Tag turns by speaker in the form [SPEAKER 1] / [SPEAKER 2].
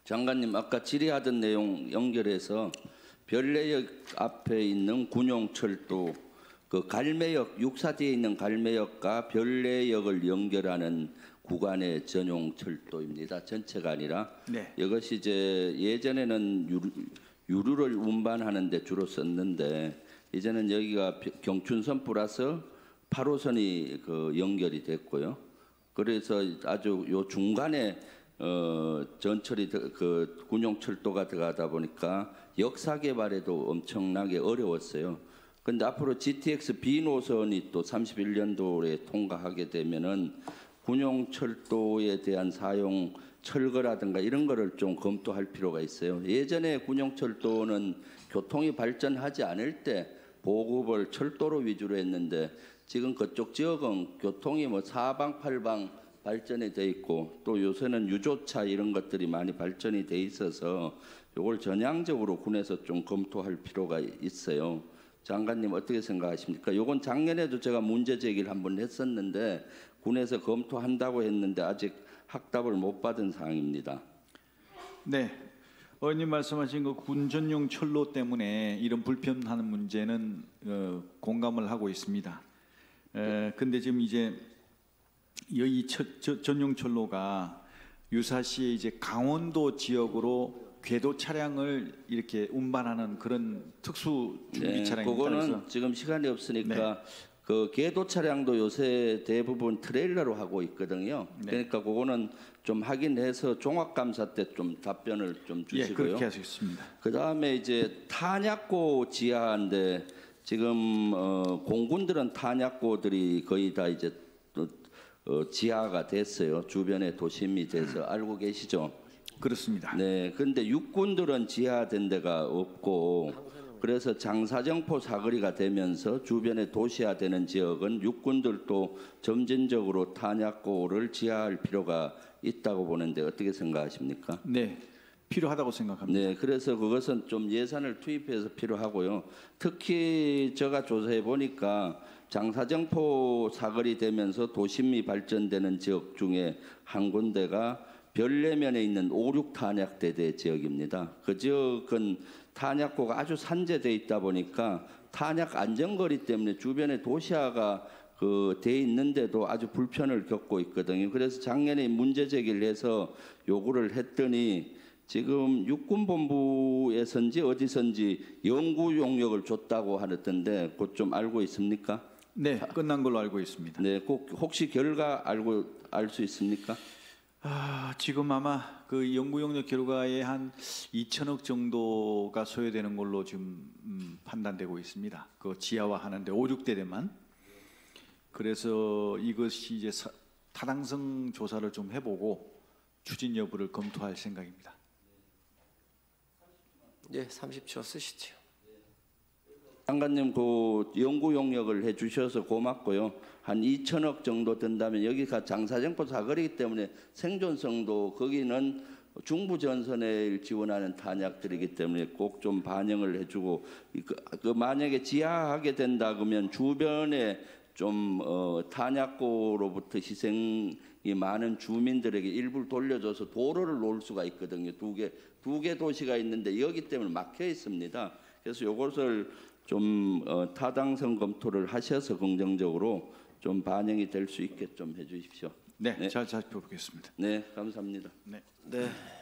[SPEAKER 1] 장관님 아까 질의하던 내용 연결해서 별내역 앞에 있는 군용철도 그 갈매역 육사 뒤에 있는 갈매역과 별내역을 연결하는 구간의 전용 철도입니다. 전체가 아니라
[SPEAKER 2] 네.
[SPEAKER 1] 이것이 이제 예전에는 유류를 운반하는 데 주로 썼는데 이제는 여기가 경춘선 플러스 8호선이 그 연결이 됐고요. 그래서 아주 요 중간에 전철이 그 군용철도가 들어가다 보니까 역사 개발에도 엄청나게 어려웠어요. 근데 앞으로 GTX B 노선이 또 31년도에 통과하게 되면은 군용철도에 대한 사용 철거라든가 이런 거를 좀 검토할 필요가 있어요. 예전에 군용철도는 교통이 발전하지 않을 때 보급을 철도로 위주로 했는데 지금 그쪽 지역은 교통이 뭐 사방 팔방 발전이 돼 있고 또 요새는 유조차 이런 것들이 많이 발전이 돼 있어서 이걸 전향적으로 군에서 좀 검토할 필요가 있어요. 장관님 어떻게 생각하십니까? 요건 작년에도 제가 문제 제기를 한번 했었는데 군에서 검토한다고 했는데 아직 확답을 못 받은 사항입니다.
[SPEAKER 2] 네, 의원님 말씀하신 그 군 전용 철로 때문에 이런 불편한 문제는 공감을 하고 있습니다. 근데 지금 이제 이 전용 철로가 유사시에 이제 강원도 지역으로 궤도 차량을 이렇게 운반하는 그런 특수 준비 차량입니다.
[SPEAKER 1] 그거는 지금 시간이 없으니까 그 궤도 차량도 요새 대부분 트레일러로 하고 있거든요. 그러니까 그거는 좀 확인해서 종합감사 때 좀 답변을 좀 주시고요.
[SPEAKER 2] 그렇게 하겠습니다.
[SPEAKER 1] 그 다음에 이제 탄약고 지하인데 지금 공군들은 탄약고들이 거의 다 이제 지하가 됐어요. 주변에 도심이 돼서 알고 계시죠?
[SPEAKER 2] 그렇습니다.
[SPEAKER 1] 네, 근데 육군들은 지하된 데가 없고 그래서 장사정포 사거리가 되면서 주변에 도시화되는 지역은 육군들도 점진적으로 탄약고를 지하할 필요가 있다고 보는데 어떻게 생각하십니까?
[SPEAKER 2] 네, 필요하다고 생각합니다.
[SPEAKER 1] 네, 그래서 그것은 좀 예산을 투입해서 필요하고요. 특히 제가 조사해 보니까 장사정포 사거리 되면서 도심이 발전되는 지역 중에 한 군데가 별내면에 있는 5.6 탄약대대 지역입니다. 그 지역은 탄약고가 아주 산재돼 있다 보니까 탄약 안전거리 때문에 주변에 도시화가 돼 있는데도 아주 불편을 겪고 있거든요. 그래서 작년에 문제 제기를 해서 요구를 했더니 지금 육군본부에선지 어디선지 연구 용역을 줬다고 하던데 그것 좀 알고 있습니까?
[SPEAKER 2] 네, 끝난 걸로 알고 있습니다.
[SPEAKER 1] 네, 꼭 혹시 결과 알 수 있습니까?
[SPEAKER 2] 지금 아마 그 연구 용역 결과에 한 2천억 정도가 소요되는 걸로 지금 판단되고 있습니다. 그 지하화하는데 5.6대대만. 그래서 이것이 이제 타당성 조사를 좀 해보고 추진 여부를 검토할 생각입니다.
[SPEAKER 3] 네, 30초 쓰시죠.
[SPEAKER 1] 장관님 그 연구 용역을 해주셔서 고맙고요. 한 2천억 정도 든다면 여기가 장사정포 사거리이기 때문에 생존성도 거기는 중부 전선에 지원하는 탄약들이기 때문에 꼭 좀 반영을 해주고 그 만약에 지하하게 된다 그러면 주변에 좀 탄약고로부터 희생이 많은 주민들에게 일부를 돌려줘서 도로를 놓을 수가 있거든요. 두 개 도시가 있는데 여기 때문에 막혀 있습니다. 그래서 이것을 좀 타당성 검토를 하셔서 긍정적으로 좀 반영이 될 수 있게 좀 해주십시오.
[SPEAKER 2] 네, 잘 살펴보겠습니다.
[SPEAKER 1] 네, 감사합니다.
[SPEAKER 2] 네.
[SPEAKER 3] 네.